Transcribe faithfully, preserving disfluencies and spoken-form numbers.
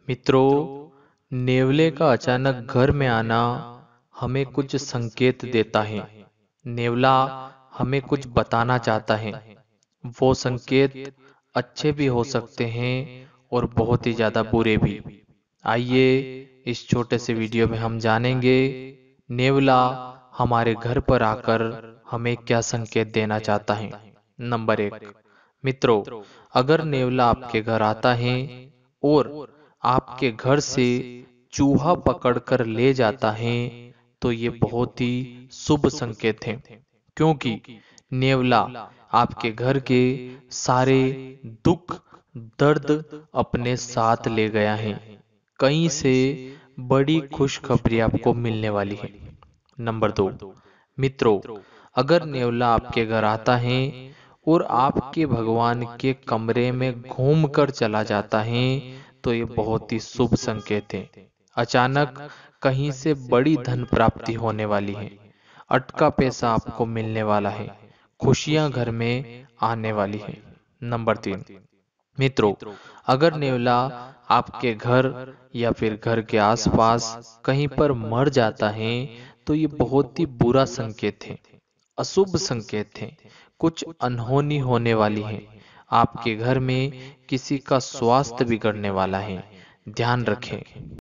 मित्रों, नेवले का अचानक घर में आना हमें कुछ संकेत देता है। नेवला हमें कुछ बताना चाहता है। वो संकेत अच्छे भी हो सकते हैं और बहुत ही ज़्यादा बुरे भी। आइए इस छोटे से वीडियो में हम जानेंगे नेवला हमारे घर पर आकर हमें क्या संकेत देना चाहता है। नंबर एक, मित्रों, अगर नेवला आपके घर आता है और आपके घर से चूहा पकड़कर ले जाता है तो ये बहुत ही शुभ संकेत है, क्योंकि नेवला आपके घर के सारे दुख दर्द अपने साथ ले गया है। कहीं से बड़ी खुशखबरी आपको मिलने वाली है। नंबर दो, मित्रों, अगर नेवला आपके घर आता है और आपके भगवान के कमरे में घूम कर चला जाता है तो ये बहुत ही शुभ संकेत है। अचानक कहीं से बड़ी धन प्राप्ति होने वाली है। अटका पैसा आपको मिलने वाला है। खुशियां घर में आने वाली है। नंबर तीन, मित्रों, अगर नेवला आपके घर या फिर घर के आसपास कहीं पर मर जाता है तो ये बहुत ही बुरा संकेत है, अशुभ संकेत है। कुछ अनहोनी होने वाली है। आपके घर में किसी का स्वास्थ्य बिगड़ने वाला है। ध्यान रखें।